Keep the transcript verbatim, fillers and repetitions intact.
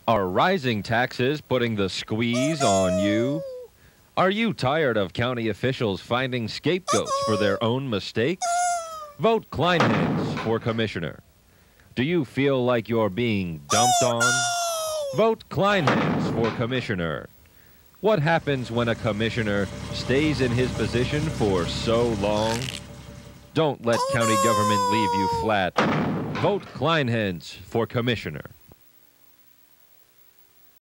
Are rising taxes putting the squeeze on you? Are you tired of county officials finding scapegoats for their own mistakes? Vote Kleinhenz for commissioner. Do you feel like you're being dumped on? Vote Kleinhenz for commissioner. What happens when a commissioner stays in his position for so long? Don't let county government leave you flat. Vote Kleinhenz for commissioner.